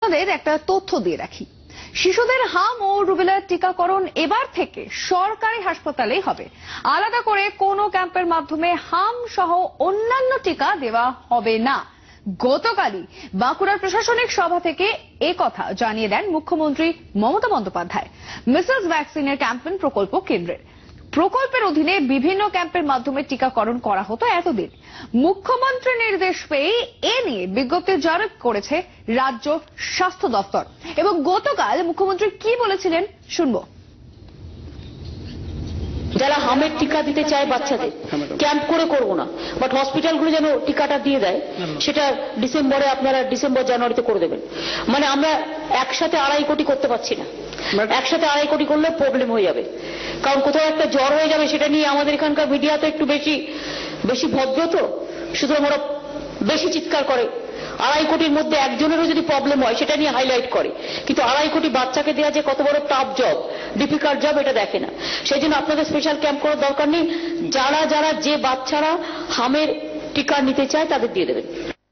একটা তথ্য দিয়ে রাখি, শিশুদের হাম ও রুবেলার টিকাকরণ এবার থেকে সরকারি হাসপাতালেই হবে। আলাদা করে কোনো ক্যাম্পের মাধ্যমে হাম সহ অন্যান্য টিকা দেওয়া হবে না। গতকালই বাঁকুড়ার প্রশাসনিক সভা থেকে কথা জানিয়ে দেন মুখ্যমন্ত্রী মমতা বন্দ্যোপাধ্যায়। মিসেস ভ্যাকসিনের ক্যাম্পেইন প্রকল্প কেন্দ্রের প্রকল্পের অধীনে বিভিন্ন ক্যাম্পের মাধ্যমে টিকাকরণ করা হতো এতদিন। মুখ্যমন্ত্রীর নির্দেশ পেয়ে এ নিয়ে বিজ্ঞপ্তি জারি করেছে রাজ্য স্বাস্থ্য দপ্তর। এবং গতকাল মুখ্যমন্ত্রী কি বলেছিলেন শুনবো। যারা হামের টিকা দিতে চায় বাচ্চাদের ক্যাম্প করে করব না, বাট হসপিটালগুলো যেন টিকাটা দিয়ে দেয়, সেটা ডিসেম্বরে আপনারা ডিসেম্বর জানুয়ারিতে করে দেবেন। মানে আমরা একসাথে 2.5 কোটি করতে পারছি না, একসাথে 2.5 কোটি করলে প্রবলেম হয়ে যাবে। কারণ কোথাও একটা জ্বর হয়ে যাবে, সেটা নিয়ে আমাদের এখানকার মিডিয়া তো একটু বেশি ভদ্র, তো সুতরাং ওরা বেশি চিৎকার করে। 2.5 কোটির মধ্যে একজনেরও যদি প্রবলেম হয় সেটা নিয়ে হাইলাইট করে, কিন্তু 2.5 কোটি বাচ্চাকে দেওয়া যে কত বড় টাফ জব, ডিফিকাল্ট জব, এটা দেখে না। সেই জন্য আপনাদের স্পেশাল ক্যাম্প করার দরকার নেই। যারা যে বাচ্চারা হামের টিকা নিতে চায় তাদের দিয়ে দেবেন।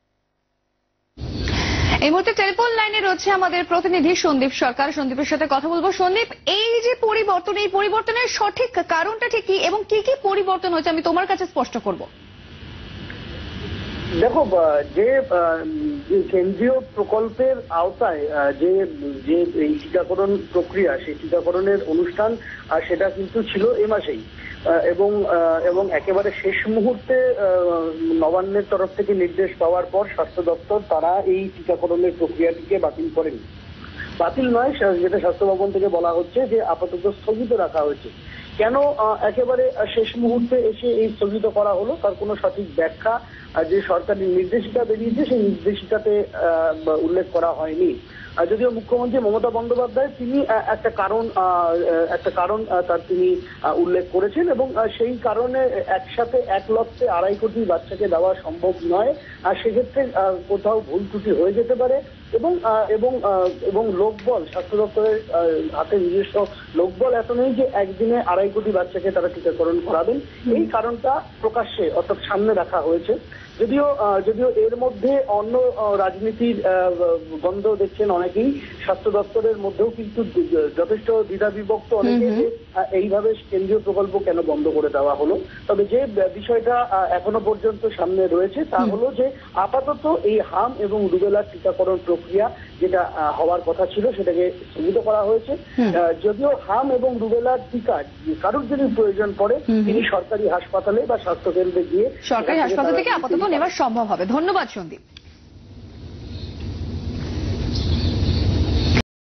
এই মুহূর্তে টেলিফোন লাইনে রয়েছে আমাদের প্রতিনিধি সন্দীপ সরকার। সন্দীপের সাথে কথা বলবো। সন্দীপ, এই যে পরিবর্তন, এই পরিবর্তনের সঠিক কারণটা ঠিক কি এবং কি কি পরিবর্তন হয়েছে আমি তোমার কাছে স্পষ্ট করব। দেখো, যে কেন্দ্রীয় প্রকল্পের আওতায় যে এই টিকাকরণ প্রক্রিয়া, সেই টিকাকরণের অনুষ্ঠান সেটা কিন্তু ছিল এ মাসেই, এবং একেবারে শেষ মুহূর্তে নবান্নের তরফ থেকে নির্দেশ পাওয়ার পর স্বাস্থ্য দপ্তর তারা এই টিকাকরণের প্রক্রিয়াটিকে বাতিল করেনি। বাতিল নয়, যেটা স্বাস্থ্য ভবন থেকে বলা হচ্ছে যে আপাতত স্থগিত রাখা হয়েছে। কেন একেবারে শেষ মুহূর্তে এসে এই স্থগিত করা হলো তার কোনো সঠিক ব্যাখ্যা যে সরকারি নির্দেশিকা বেরিয়েছে সেই নির্দেশিকাতে উল্লেখ করা হয়নি। যদিও মুখ্যমন্ত্রী মমতা বন্দ্যোপাধ্যায় তিনি একটা কারণ তার তিনি উল্লেখ করেছেন, এবং সেই কারণে একসাথে 1 লক্ষে 2.5 কোটি বাচ্চাকে দেওয়া সম্ভব নয়। আর সেক্ষেত্রে কোথাও ভুল ত্রুটি হয়ে যেতে পারে, এবং লোকবল, স্বাস্থ্য দপ্তরের হাতে নিজস্ব লোকবল এত নেই যে একদিনে 2.5 কোটি বাচ্চাকে তারা টিকাকরণ করাবেন। এই কারণটা প্রকাশ্যে অর্থাৎ সামনে রাখা হয়েছে। যদিও এর মধ্যে অন্য রাজনীতির গন্ধ দেখছেন অনেকেই। স্বাস্থ্য দপ্তরের মধ্যেও কিন্তু যথেষ্ট দ্বিধা বিভক্ত অনেকে, এইভাবে কেন্দ্রীয় প্রকল্প কেন বন্ধ করে দেওয়া হলো। তবে যে বিষয়টা এখনো পর্যন্ত সামনে রয়েছে তা হলো যে আপাতত এই হাম এবং রুবেলার টিকাকরণ প্রক্রিয়া যেটা হওয়ার কথা ছিল সেটাকে স্থগিত করা হয়েছে। যদিও হাম এবং রুবেলার টিকা কারোর যদি প্রয়োজন পড়ে তিনি সরকারি হাসপাতালে বা স্বাস্থ্যকেন্দ্রে গিয়ে সরকারি হাসপাতাল থেকে আপাতত নেওয়া সম্ভব হবে। ধন্যবাদ সন্দীপ।